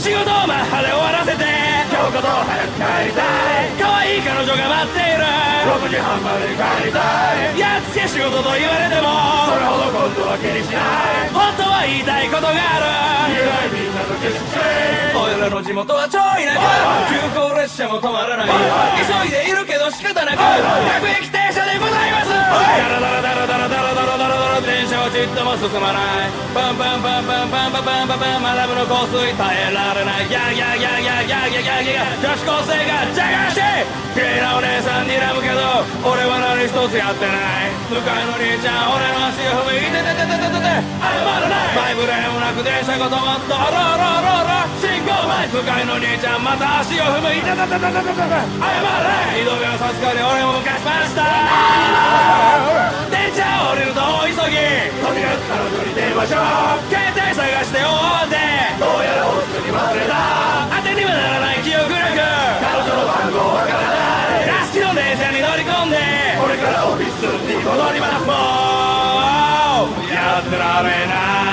仕事をマッハで終わらせて今日こそ早く帰りたい。可愛い彼女が待っている。6時半まで帰りたい。やっつけ仕事と言われてもそれほど今度は気にしない。本当は言いたいことがある。言えないみんなと決して俺らの地元はちょいなく急行列車も止まらない。急いでいるけど仕方なく各駅停車でございます。ダラダラダラダラダラダラダラダラ電車はちっとも進まない。パンパンパンパンパンパンパンパンパンマダムの香水耐えられない。ギャーギャーギャーギャーギャーギャーギャーギャー女子高生がジャガーして綺麗なお姉さんにらむけど俺は何一つやってない。向かいの兄ちゃん俺の足を踏みいててててててて謝らない。バイブレーもなく電車が止まった。あらあらあらあら信号前。向かいの兄ちゃんまた足を踏みいててててててて謝らない。井戸目をさすかに俺も昔しました。電車降りると大急ぎ。とにかく彼女に電話しよう。携帯探して大手どうやらホストに忘れた。当てにはならない記憶力。彼女の番号わからない。ラスキの電車に乗り込んでこれからオフィスに戻ります。もうやってられない。